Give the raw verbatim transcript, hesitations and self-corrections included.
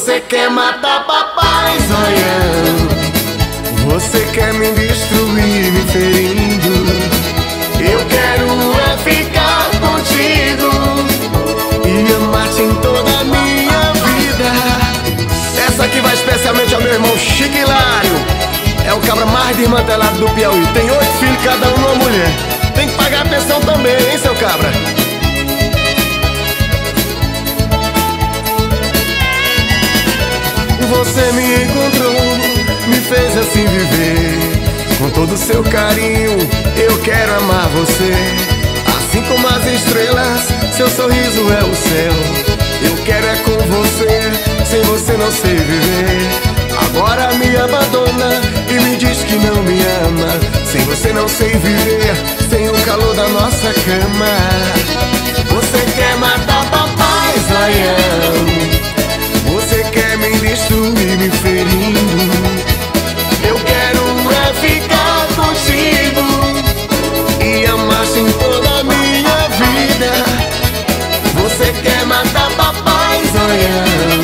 Você quer matar papai zoião, você quer me destruir me ferindo. Eu quero é ficar contigo e amar-te em toda a minha vida. Essa aqui vai especialmente ao meu irmão Chico Hilário. É o cabra mais desmantelado do Piauí. Tem oito filhos, cada um uma mulher. Tem que pagar a pensão também, hein, seu cabra? Você me encontrou, me fez assim viver. Com todo o seu carinho, eu quero amar você. Assim como as estrelas, seu sorriso é o céu. Eu quero é com você, sem você não sei viver. Agora me abandona e me diz que não me ama. Sem você não sei viver, sem o calor da nossa cama. Você quer matar papai zoião, você quer me destruir me ferindo. Eu quero é ficar contigo e amar-te em toda a minha vida. Você quer matar papai zoião,